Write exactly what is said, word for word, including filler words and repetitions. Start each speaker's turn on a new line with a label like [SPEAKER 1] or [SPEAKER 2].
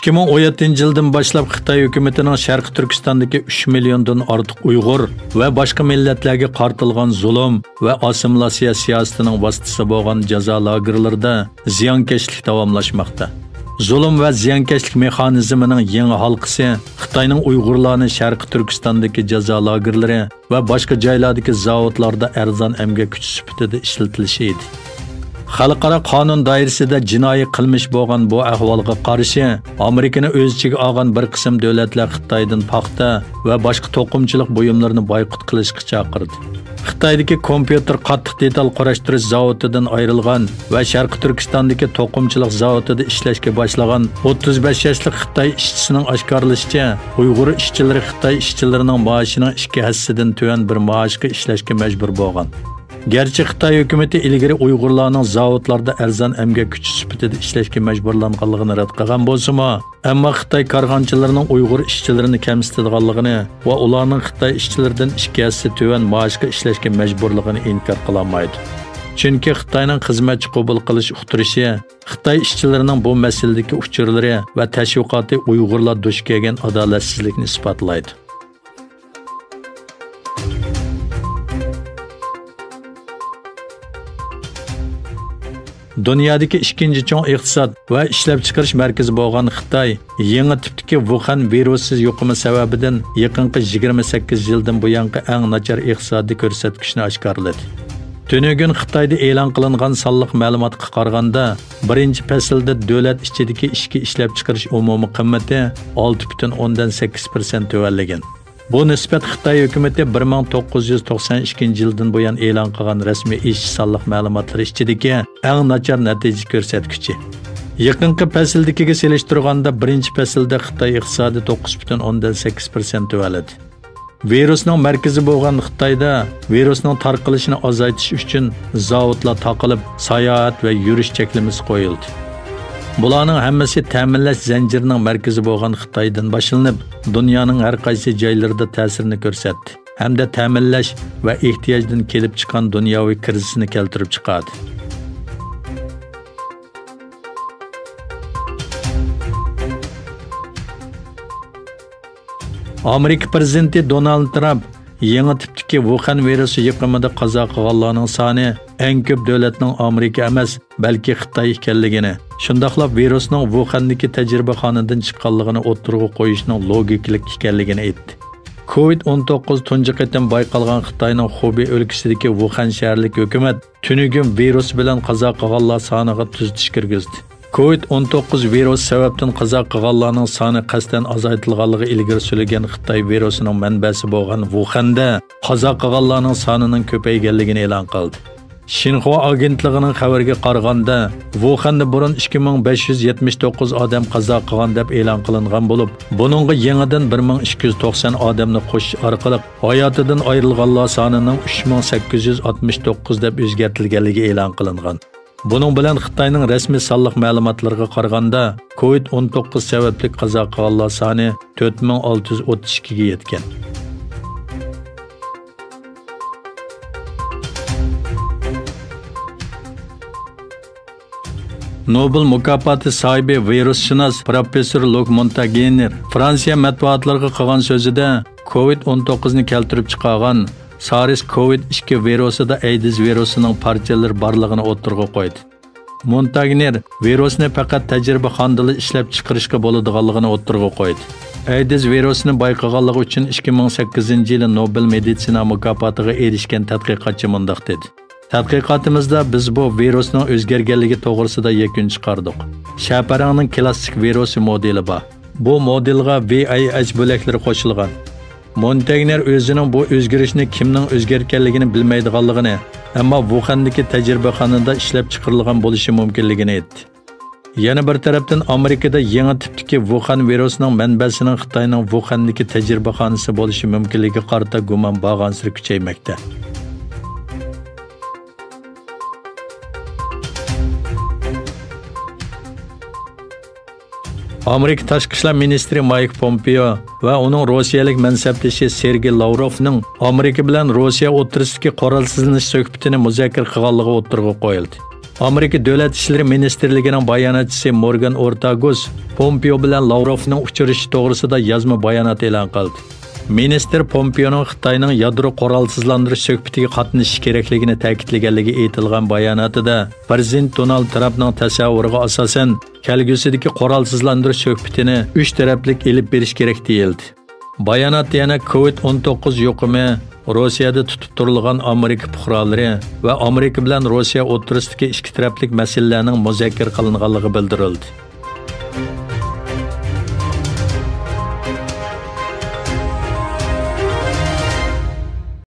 [SPEAKER 1] ikki ming o'n yettinchi yildan boshlab Xitoy hukumatining Sharq Turkistondagi uch milliondan ortiq Uyg'ur va boshqa millatlarga qartilgan zulm va assimilyatsiya siyosatining vositasi bo'lgan jazo lagerlarida ziyonkashlik davomlashmoqda. Zulm va ziyonkashlik mexanizmining yangi halqasi Xitoyning Uyg'urlarni Sharq Turkistondagi jazo lagerlari va boshqa joylardagi zavodlarda arzon emgak kuchi sifatida ishlatilishi edi. Xalqaro qonun doirasida jinoiy qilmish bo'lgan bu ahvolga qarshi Amerikani o'z ichiga olgan bir qism davlatlar Xitoydan paxta va boshqa to'qimchilik buyumlarini boykot qilishga chaqirdi. Xitoydagi kompyuter qattiq detal qarashtirish zavodidan ayrilgan va Sharq Turkistondagi to'qimchilik zavodida ishlashga boshlagan o'ttiz besh yoshli Xitoy ishchisining oshkorlashicha, Uyg'ur ishchilari Xitoy ishchilarining maoshining ikki hissasidan tuvan bir maoshga ishlashga majbur bo'lgan. Gerçi Xitoy hukumati ilgari Uyg'urlarning zavodlarda arzon emgak kuchi sifatida ishlashga majburlanganligini rad qilgan bo'lsa-mu, ammo Xitoy karxonchilarining Uyg'ur ishchilarini kamsitadiganligini va ularning Xitoy ishchilaridan ikki hissa tuvan maoshga ishlashga majburligini inkor qila olmaydi. Chunki Xitoyning xizmatchi qabul qilish uqtirishi Xitoy ishchilarining bu masaladagi uchurlari va tashviqoti Uyg'urlar duch kelgan adolatsizlikni isbotlaydi. Dunyodagi ikkinchi chong iqtisod va ishlab chiqarish markazi bo'lgan Xitoy yangi tipdagi Wuhan virusiz yuqumi sababidan yaqinqi yigirma sakkiz yildan buyongi eng nachar iqtisodiy ko'rsatkichni oshkorladi. Tunugun Xitoyda e'lon qilingan sonliq ma'lumotga qaraganda, birinchi faslda davlat ichidagi ishki ishlab chiqarish umumiy qimmati olti butun o'ndan sakkiz persent tuvanlagan. Bu nisbat Xitoy hukumati bir ming to'qqiz yuz to'qson ikkinchi yildan buyon e'lon qilgan rasmiy ish sonliq ma'lumotlari ichidagi eng nachar natija ko'rsatkichi. Yaqinqi fasldagiga selishtirganda birinchi faslda Xitoy iqtisodi to'qqiz butun o'ndan sakkiz persent tuvaladi. Virusning markazi bo'lgan Xitoyda virusning tarqalishini azaytish uchun zavodlar taqilib, sayohat va yurish cheklamasi qo'yildi. Bularning hammasi ta'minlash zanjirining markazi bo'lgan Xitoydan boshlanib, dunyoning har qaysi joylarida ta'sirini ko'rsatdi, hamda ta'minlash va ehtiyojdan kelib chiqqan dunyoviy krizisni keltirib chiqadi. Amerika prezidenti Donald Trump yangi tipdagi Wuhan virusi yuqumida qazo qilganlarning soni eng ko'p davlatning Amerika emas, balki Xitoy ekanligini, shundaqla virusning Wuhandagi tajribaxonadan chiqqanligini o'ttirg'i qo'yishning logikalik ekanligini aytdi. covid o'n to'qqiz tunji qatam bayqalgan Xitoyning Xubey o'lkasidagi Wuhan shaharlik hukumat tunugun virus bilan qazo qilganlar soniga tuzatish kirgizdi. covid o'n to'qqiz virus sababdan qazo qilganlarning soni qasddan azaytirilganligi ilgari surilgan Xitoy virusining manbasi bo'lgan Wuhanda qazo qilganlarning sonining ko'payganligini e'lon qildi. Xinhua agentligining xabariga qaraganda, Wuhanda burun ikki ming besh yuz yetmish to'qqiz odam qazo qilgan deb e'lon qilingan bo'lib, buningga yangidan bir ming ikki yuz to'qson odamni qo'shish orqali hayotidan ayrilganlar sonining uch ming sakkiz yuz oltmish to'qqiz deb o'zgartirilganligi e'lon qilingan. Bunun bilan Xitoyning rasmiy sonliq ma'lumotlariga qaraganda, covid o'n to'qqiz sababli qazo qilganlar soni to'rt ming olti yuz o'ttiz ikki ga yetgan. Nobel mukofoti sohibi virusshunos professor Luc Montagnier Fransiya matbuotlariga qilgan so'zida covid o'n to'qqiz ni keltirib chiqargan SARS covid ikki virusida AIDS virusining parchalari borligini o'ttirg'i qo'ydi. Montagnier virusni faqat tajribaxonada ishlab chiqarishga bo'ladiganligini o'ttirg'i qo'ydi. AIDS virusini bayqaganligi uchun ikki ming sakkizinchi yili Nobel meditsina mukofotiga erishgan tadqiqotchi mundaq dedi. Tadqiqotimizda biz bu virusning o'zgarganligi to'g'risida yakun chiqardik. Shaparangning klassik virusi modeli bor. Bu modelga V I H bo'laklari qo'shilgan. Montagnier o'zining bu o'zgarishni kimning o'zgarganligini bilmaydiganligini, ammo Wuhandagi tajribaxonada ishlab chiqarilgan bo'lishi mumkinligini aytdi. Yana bir tarafdan Amerikada yangi tipdagi Wuhan virusining manbasining Xitoyning Wuhandagi tajribaxonasi bo'lishi mumkinligiga qarata gumon bag'ansir kuchaymoqda. Amerika Tashqi ishlar ministri Mike Pompeo va uning Rossiyalik mansabdoshi Sergey Lavrovning Amerika bilan Rossiya o'rtasidagi qurolsizlanish suhbatini muzokara qilganligi o'ttirg'i qo'yildi. Amerika Davlat ishlari ministrligining bayonotchisi Morgan Ortagus Pompeo bilan Lavrovning uchrashishi to'g'risida yozma bayonot e'lon qildi. Minister Pompeoning Xitoyning yadro qurolsizlantirish suhbatiga qatnashishi kerakligini ta'kidlaganligi aytilgan bayonotida Prezident Donald Trumpning tasavvuriga asosan kelgusidagi qurolsizlantirish suhbatini uch taraflik elib berish kerak deyildi. Bayonot yana covid o'n to'qqiz yuqumi, Rossiyada tutib turilgan Amerika fuqarolari va Amerika bilan Rossiya o'rtasidagi ikki taraflik masalalarning muzokara qilinganligi bildirildi.